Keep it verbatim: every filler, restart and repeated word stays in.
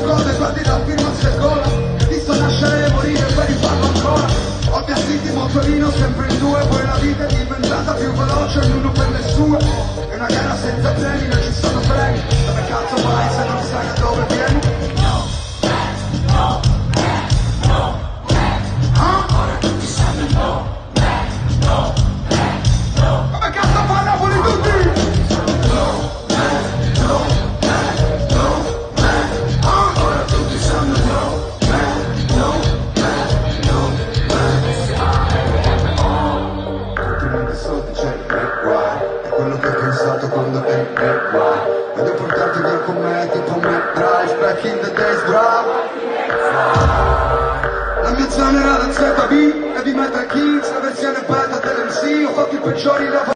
cose, guardi la firma secola. Ti sto nascere e morire per rifarlo ancora. Ho vestiti motorino sempre in due, poi la vita è diventata più veloce, ognuno per le sue. È una gara senza premi, non ci sono premi. Dove cazzo vai se non sai da dove vieni? No back, no back, no back. Ah? Ora tutti sanno no back, no back, no. Come cazzo fa Napoli tutti? No back, no back, no back. Ah? Ora tutti sanno no back, no back, no back. Ultimamente soldi c'è il break wide. È quello che ho pensato quando è il break wide. Voglio portarti via con me tipo Mac Drive, back in the days drive. La mia zona era la Z B, Heavy Metal Kings, la versione beta dell'M C. Ho fatto i peggiori lavori